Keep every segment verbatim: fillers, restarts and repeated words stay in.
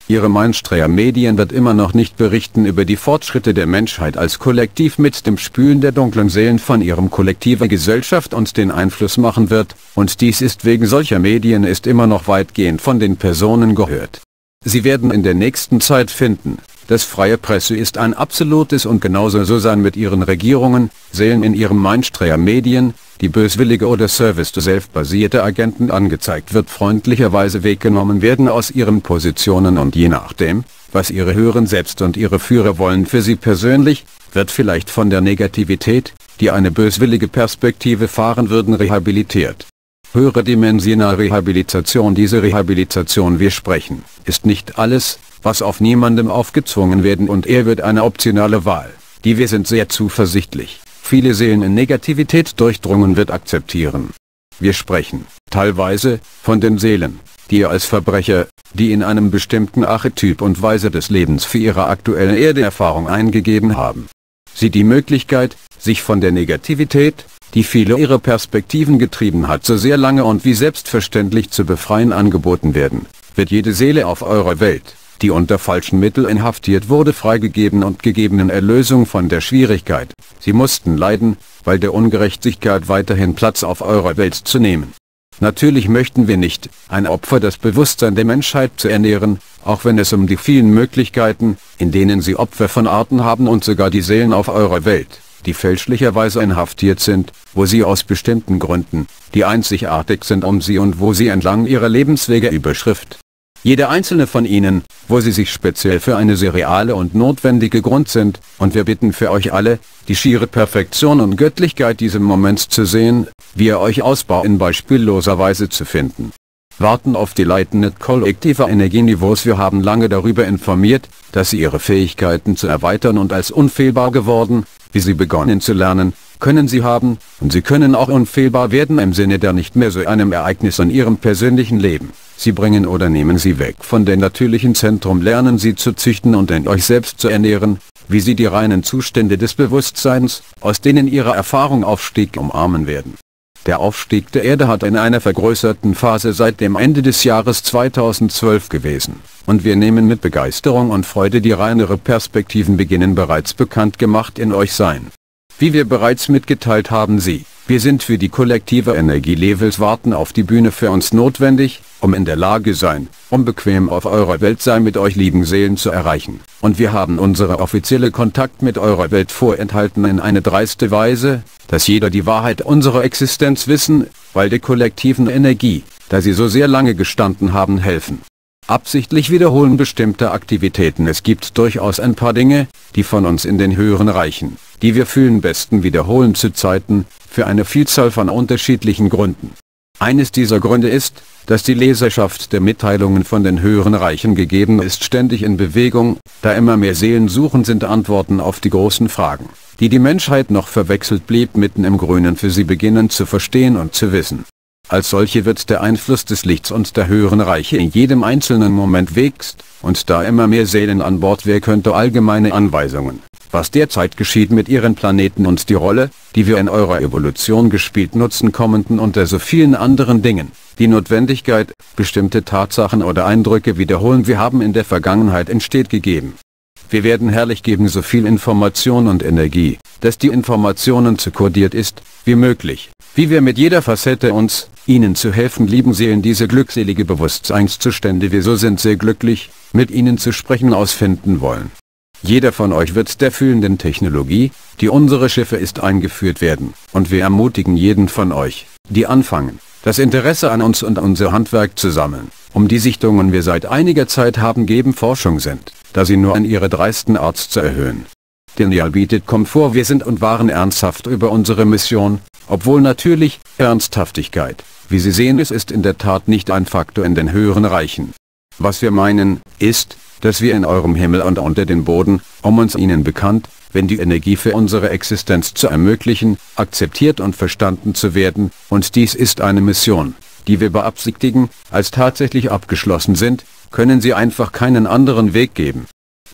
Ihre Mainstream-Medien wird immer noch nicht berichten über die Fortschritte der Menschheit als Kollektiv mit dem Spülen der dunklen Seelen von ihrem kollektiver Gesellschaft und den Einfluss machen wird, und dies ist wegen solcher Medien ist immer noch weitgehend von den Personen gehört. Sie werden in der nächsten Zeit finden, dass freie Presse ist ein absolutes und genauso so sein mit ihren Regierungen, Seelen in ihren Mainstream-Medien, die böswillige oder Service-to-Self-basierte Agenten angezeigt wird, freundlicherweise weggenommen werden aus ihren Positionen und je nachdem, was ihre Hören selbst und ihre Führer wollen für sie persönlich, wird vielleicht von der Negativität, die eine böswillige Perspektive fahren würden, rehabilitiert. Höhere dimensionale Rehabilitation. Diese Rehabilitation, wir sprechen, ist nicht alles, was auf niemandem aufgezwungen werden, und er wird eine optionale Wahl, die wir sind sehr zuversichtlich, viele Seelen in Negativität durchdrungen wird akzeptieren. Wir sprechen, teilweise, von den Seelen, die ihr als Verbrecher, die in einem bestimmten Archetyp und Weise des Lebens für ihre aktuelle Erdeerfahrung eingegeben haben. Sie die Möglichkeit, sich von der Negativität, die viele ihre Perspektiven getrieben hat, so sehr lange und wie selbstverständlich zu befreien angeboten werden, wird jede Seele auf eurer Welt, die unter falschen Mitteln inhaftiert wurde, freigegeben und gegebenen Erlösung von der Schwierigkeit, sie mussten leiden, weil der Ungerechtigkeit weiterhin Platz auf eurer Welt zu nehmen. Natürlich möchten wir nicht, ein Opfer das Bewusstsein der Menschheit zu ernähren, auch wenn es um die vielen Möglichkeiten, in denen sie Opfer von Arten haben und sogar die Seelen auf eurer Welt, die fälschlicherweise inhaftiert sind, wo sie aus bestimmten Gründen, die einzigartig sind um sie und wo sie entlang ihrer Lebenswege Überschrift. Jeder einzelne von ihnen, wo sie sich speziell für eine sehr reale und notwendige Grund sind, und wir bitten für euch alle, die schiere Perfektion und Göttlichkeit dieses Moments zu sehen, wie er euch ausbaut in beispielloser Weise zu finden. Warten auf die leitende kollektiver Energieniveaus. Wir haben lange darüber informiert, dass sie ihre Fähigkeiten zu erweitern und als unfehlbar geworden, wie sie begonnen zu lernen, können sie haben, und sie können auch unfehlbar werden im Sinne der nicht mehr so einem Ereignis in ihrem persönlichen Leben. Sie bringen oder nehmen sie weg von dem natürlichen Zentrum, lernen sie zu züchten und in euch selbst zu ernähren, wie sie die reinen Zustände des Bewusstseins, aus denen ihre Erfahrung Aufstieg umarmen werden. Der Aufstieg der Erde hat in einer vergrößerten Phase seit dem Ende des Jahres zweitausendzwölf gewesen, und wir nehmen mit Begeisterung und Freude die reinere Perspektiven beginnen bereits bekannt gemacht in euch sein. Wie wir bereits mitgeteilt haben, sie, wir sind für die kollektive Energielevels warten auf die Bühne für uns notwendig, um in der Lage sein, um bequem auf eurer Welt sein mit euch lieben Seelen zu erreichen. Und wir haben unsere offizielle Kontakt mit eurer Welt vorenthalten in eine dreiste Weise, dass jeder die Wahrheit unserer Existenz wissen, weil der kollektiven Energie, da sie so sehr lange gestanden haben, helfen. Absichtlich wiederholen bestimmte Aktivitäten. Es gibt durchaus ein paar Dinge, die von uns in den höheren Reichen, die wir fühlen besten wiederholen zu Zeiten, für eine Vielzahl von unterschiedlichen Gründen. Eines dieser Gründe ist, dass die Leserschaft der Mitteilungen von den höheren Reichen gegeben ist, ständig in Bewegung, da immer mehr Seelen suchen sind Antworten auf die großen Fragen, die die Menschheit noch verwechselt blieb, mitten im Grünen für sie beginnen zu verstehen und zu wissen. Als solche wird der Einfluss des Lichts und der höheren Reiche in jedem einzelnen Moment wächst, und da immer mehr Seelen an Bord, wer könnte allgemeine Anweisungen, was derzeit geschieht mit ihren Planeten und die Rolle, die wir in eurer Evolution gespielt nutzen kommenden unter so vielen anderen Dingen, die Notwendigkeit, bestimmte Tatsachen oder Eindrücke wiederholen wir haben in der Vergangenheit entsteht gegeben. Wir werden herrlich geben so viel Information und Energie, dass die Informationen zu kodiert ist, wie möglich, wie wir mit jeder Facette uns, ihnen zu helfen lieben Seelen diese glückselige Bewusstseinszustände wir so sind sehr glücklich, mit ihnen zu sprechen ausfinden wollen. Jeder von euch wird der fühlenden Technologie, die unsere Schiffe ist eingeführt werden, und wir ermutigen jeden von euch, die anfangen, das Interesse an uns und unser Handwerk zu sammeln, um die Sichtungen wir seit einiger Zeit haben geben Forschung sind, da sie nur an ihre dreisten Art zu erhöhen. Daniel bietet Komfort, wir sind und waren ernsthaft über unsere Mission, obwohl natürlich, Ernsthaftigkeit, wie Sie sehen es ist in der Tat nicht ein Faktor in den höheren Reichen. Was wir meinen, ist, dass wir in eurem Himmel und unter den Boden, um uns ihnen bekannt, wenn die Energie für unsere Existenz zu ermöglichen, akzeptiert und verstanden zu werden, und dies ist eine Mission, die wir beabsichtigen, als tatsächlich abgeschlossen sind, können sie einfach keinen anderen Weg geben.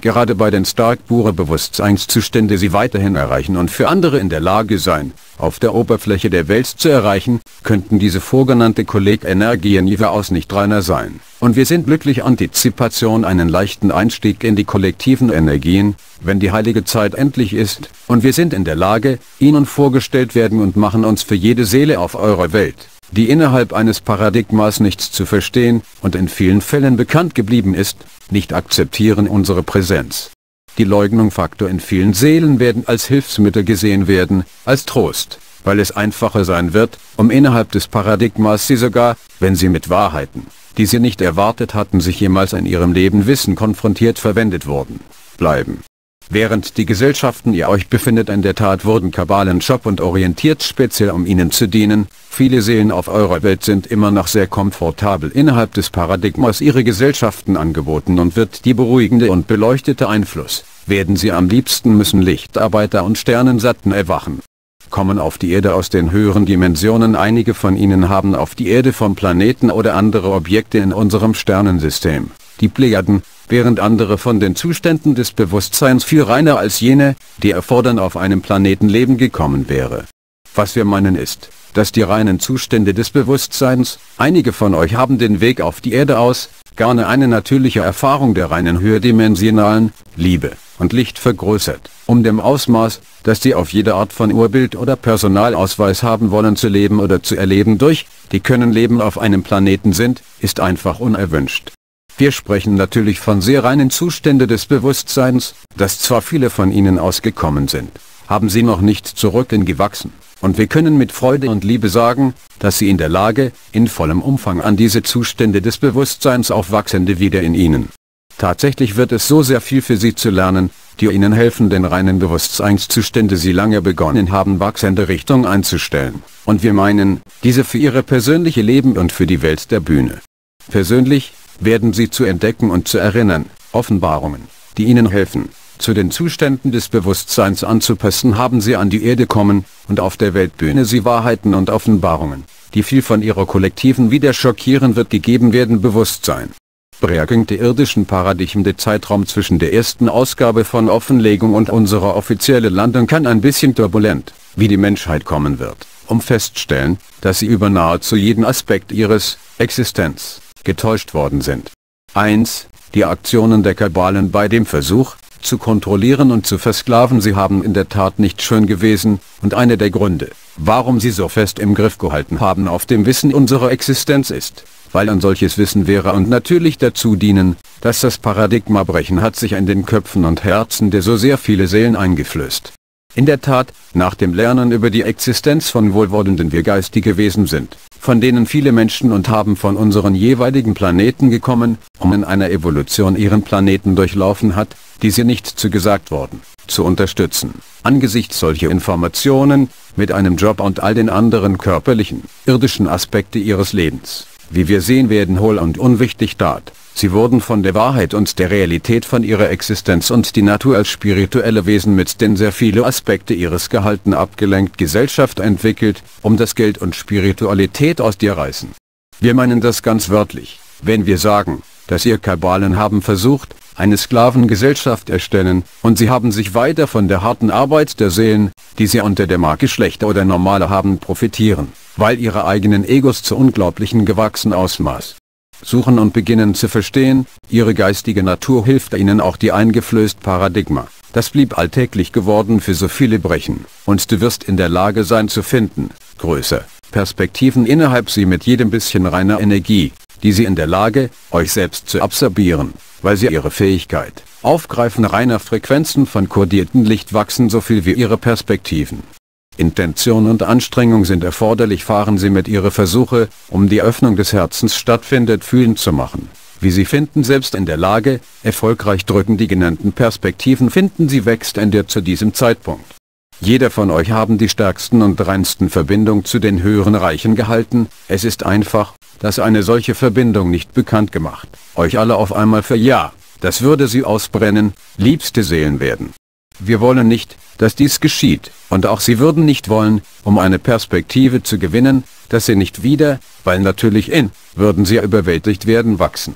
gerade bei den stark pure Bewusstseinszustände sie weiterhin erreichen und für andere in der Lage sein, auf der Oberfläche der Welt zu erreichen, könnten diese vorgenannte Kolleg-Energien überaus nicht reiner sein. Und wir sind glücklich Antizipation einen leichten Einstieg in die kollektiven Energien, wenn die heilige Zeit endlich ist, und wir sind in der Lage, ihnen vorgestellt werden und machen uns für jede Seele auf eurer Welt, die innerhalb eines Paradigmas nichts zu verstehen und in vielen Fällen bekannt geblieben ist, nicht akzeptieren unsere Präsenz. Die Leugnung-Faktor in vielen Seelen werden als Hilfsmittel gesehen werden, als Trost, weil es einfacher sein wird, um innerhalb des Paradigmas sie sogar, wenn sie mit Wahrheiten, die sie nicht erwartet hatten, sich jemals in ihrem Leben wissen konfrontiert verwendet wurden, bleiben. Während die Gesellschaften ihr euch befindet in der Tat wurden Kabalen Job und orientiert speziell um ihnen zu dienen, viele Seelen auf eurer Welt sind immer noch sehr komfortabel innerhalb des Paradigmas ihre Gesellschaften angeboten und wird die beruhigende und beleuchtete Einfluss, werden sie am liebsten müssen Lichtarbeiter und Sternensatten erwachen. Kommen auf die Erde aus den höheren Dimensionen, einige von ihnen haben auf die Erde vom Planeten oder andere Objekte in unserem Sternensystem, die Plejaden, während andere von den Zuständen des Bewusstseins viel reiner als jene, die erfordern auf einem Planeten Leben gekommen wäre. Was wir meinen ist, dass die reinen Zustände des Bewusstseins, einige von euch haben den Weg auf die Erde aus, gerne eine natürliche Erfahrung der reinen höherdimensionalen Liebe und Licht vergrößert, um dem Ausmaß, dass sie auf jede Art von Urbild oder Personalausweis haben wollen zu leben oder zu erleben durch, die können Leben auf einem Planeten sind, ist einfach unerwünscht. Wir sprechen natürlich von sehr reinen Zuständen des Bewusstseins, dass zwar viele von ihnen ausgekommen sind, haben sie noch nicht zurückgehen gewachsen, und wir können mit Freude und Liebe sagen, dass sie in der Lage, in vollem Umfang an diese Zustände des Bewusstseins aufwachsende wieder in ihnen. Tatsächlich wird es so sehr viel für sie zu lernen, die ihnen helfen, den reinen Bewusstseinszustände sie lange begonnen haben wachsende Richtung einzustellen, und wir meinen, diese für ihre persönliche Leben und für die Welt der Bühne. Persönlich werden sie zu entdecken und zu erinnern, Offenbarungen, die ihnen helfen, zu den Zuständen des Bewusstseins anzupassen, haben sie an die Erde kommen, und auf der Weltbühne sie Wahrheiten und Offenbarungen, die viel von ihrer kollektiven wieder schockieren wird, gegeben werden Bewusstsein. Prägung der irdischen Paradigmen. Der Zeitraum zwischen der ersten Ausgabe von Offenlegung und unserer offiziellen Landung kann ein bisschen turbulent, wie die Menschheit kommen wird, um feststellen, dass sie über nahezu jeden Aspekt ihres Existenz getäuscht worden sind. eins. Die Aktionen der Kabalen bei dem Versuch, zu kontrollieren und zu versklaven. Sie haben in der Tat nicht schön gewesen, und einer der Gründe, warum sie so fest im Griff gehalten haben auf dem Wissen unserer Existenz ist, weil ein solches Wissen wäre und natürlich dazu dienen, dass das Paradigma brechen hat sich in den Köpfen und Herzen der so sehr viele Seelen eingeflößt. In der Tat, nach dem Lernen über die Existenz von wohlwollenden wir geistige Wesen sind, von denen viele Menschen und haben von unseren jeweiligen Planeten gekommen, um in einer Evolution ihren Planeten durchlaufen hat, die sie nicht zugesagt wurden, zu unterstützen. Angesichts solcher Informationen, mit einem Job und all den anderen körperlichen, irdischen Aspekte ihres Lebens, wie wir sehen werden, hohl und unwichtig dort. Sie wurden von der Wahrheit und der Realität von ihrer Existenz und die Natur als spirituelle Wesen mit den sehr viele Aspekte ihres Gehalten abgelenkt Gesellschaft entwickelt, um das Geld und Spiritualität aus dir reißen. Wir meinen das ganz wörtlich, wenn wir sagen, dass ihr Kabalen haben versucht, eine Sklavengesellschaft erstellen, und sie haben sich weiter von der harten Arbeit der Seelen, die sie unter der Marke schlechter oder normaler haben, profitieren, weil ihre eigenen Egos zu unglaublichen gewachsenen Ausmaß suchen und beginnen zu verstehen, ihre geistige Natur hilft ihnen auch die eingeflößt Paradigma. Das blieb alltäglich geworden für so viele Brechen, und du wirst in der Lage sein zu finden, größer, Perspektiven innerhalb sie mit jedem bisschen reiner Energie, die sie in der Lage, euch selbst zu absorbieren, weil sie ihre Fähigkeit, Aufgreifen reiner Frequenzen von kodiertem Licht wachsen so viel wie ihre Perspektiven. Intention und Anstrengung sind erforderlich, fahren sie mit ihre Versuche, um die Öffnung des Herzens stattfindet, fühlend zu machen. Wie sie finden selbst in der Lage, erfolgreich drücken die genannten Perspektiven finden sie wächst in dir zu diesem Zeitpunkt. Jeder von euch haben die stärksten und reinsten Verbindung zu den höheren Reichen gehalten, es ist einfach, dass eine solche Verbindung nicht bekannt gemacht, euch alle auf einmal für ja, das würde sie ausbrennen, liebste Seelen werden. Wir wollen nicht, dass dies geschieht, und auch sie würden nicht wollen, um eine Perspektive zu gewinnen, dass sie nicht wieder, weil natürlich in, würden sie überwältigt werden wachsen.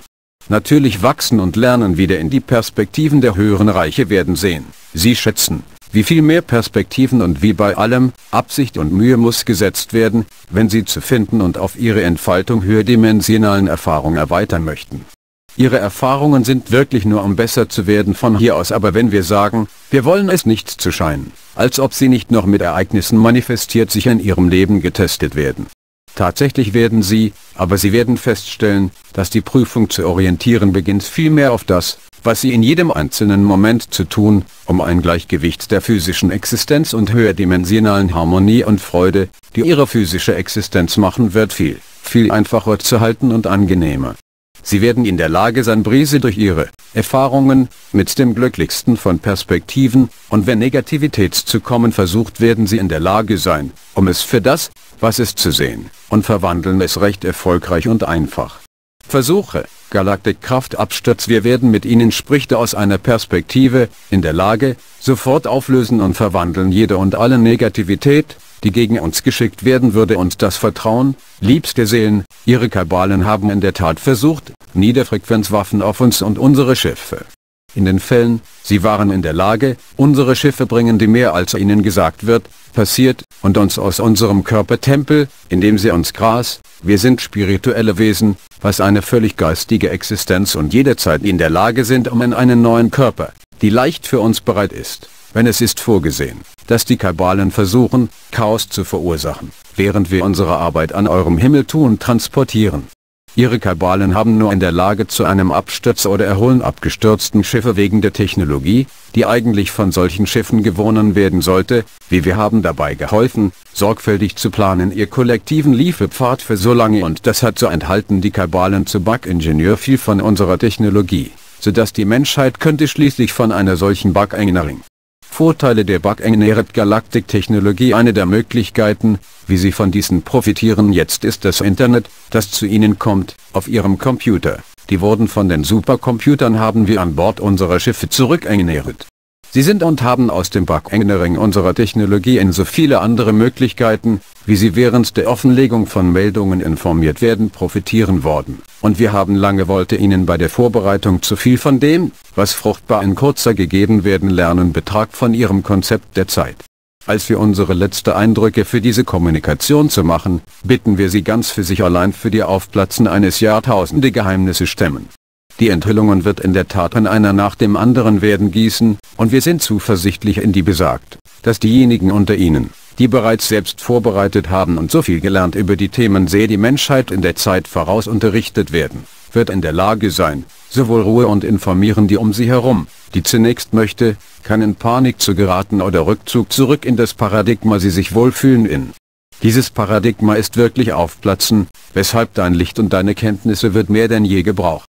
natürlich wachsen und lernen, wieder in die Perspektiven der höheren Reiche werden sehen. Sie schätzen, wie viel mehr Perspektiven und wie bei allem, Absicht und Mühe muss gesetzt werden, wenn sie zu finden und auf ihre Entfaltung höherdimensionalen Erfahrung erweitern möchten. Ihre Erfahrungen sind wirklich nur, um besser zu werden von hier aus, aber wenn wir sagen, wir wollen es nicht zu scheinen, als ob sie nicht noch mit Ereignissen manifestiert sich in ihrem Leben getestet werden. Tatsächlich werden sie, aber sie werden feststellen, dass die Prüfung zu orientieren beginnt vielmehr auf das, was sie in jedem einzelnen Moment zu tun, um ein Gleichgewicht der physischen Existenz und höherdimensionalen Harmonie und Freude, die ihre physische Existenz machen wird, viel, viel einfacher zu halten und angenehmer. Sie werden in der Lage sein, Brise durch ihre Erfahrungen mit dem glücklichsten von Perspektiven, und wenn Negativität zu kommen versucht, werden sie in der Lage sein, um es für das, was es zu sehen, und verwandeln es recht erfolgreich und einfach. Versuche, Galaktikkraftabsturz, wir werden mit ihnen, spricht aus einer Perspektive, in der Lage, sofort auflösen und verwandeln jede und alle Negativität, die gegen uns geschickt werden würde, und das Vertrauen, liebste Seelen, ihre Kabalen haben in der Tat versucht, Niederfrequenzwaffen auf uns und unsere Schiffe. In den Fällen, sie waren in der Lage, unsere Schiffe bringen, die mehr als ihnen gesagt wird, passiert, und uns aus unserem Körpertempel, indem sie uns Gras, wir sind spirituelle Wesen, was eine völlig geistige Existenz und jederzeit in der Lage sind, um in einen neuen Körper, die leicht für uns bereit ist, wenn es ist vorgesehen, dass die Kabalen versuchen, Chaos zu verursachen, während wir unsere Arbeit an eurem Himmel tun, transportieren. Ihre Kabalen haben nur in der Lage zu einem Absturz oder Erholen abgestürzten Schiffe wegen der Technologie, die eigentlich von solchen Schiffen gewonnen werden sollte, wie wir haben dabei geholfen, sorgfältig zu planen, ihr kollektiven Lieferpfad für so lange, und das hat so enthalten die Kabalen zu Bug-Ingenieur viel von unserer Technologie, sodass die Menschheit könnte schließlich von einer solchen Bug-Engineering. Vorteile der Bug-Engineered Galaktik-Technologie. Eine der Möglichkeiten, wie Sie von diesen profitieren jetzt, ist das Internet, das zu Ihnen kommt, auf Ihrem Computer. Die wurden von den Supercomputern haben wir an Bord unserer Schiffe zurück-engineert. Sie sind und haben aus dem Bug-Engineering unserer Technologie in so viele andere Möglichkeiten, wie Sie während der Offenlegung von Meldungen informiert werden, profitieren worden. Und wir haben lange wollte Ihnen bei der Vorbereitung zu viel von dem, was fruchtbar in kurzer gegeben werden lernen, Betrag von Ihrem Konzept der Zeit. Als wir unsere letzte Eindrücke für diese Kommunikation zu machen, bitten wir Sie ganz für sich allein für die Aufplatzen eines Jahrtausende Geheimnisse stemmen. Die Enthüllungen wird in der Tat an einer nach dem anderen werden gießen, und wir sind zuversichtlich in die besagt, dass diejenigen unter Ihnen, die bereits selbst vorbereitet haben und so viel gelernt über die Themen sehe die Menschheit in der Zeit voraus unterrichtet werden, wird in der Lage sein, sowohl Ruhe und informieren die um sie herum, die zunächst möchte, kann in Panik zu geraten oder Rückzug zurück in das Paradigma sie sich wohlfühlen in. Dieses Paradigma ist wirklich aufplatzen, weshalb dein Licht und deine Kenntnisse wird mehr denn je gebraucht.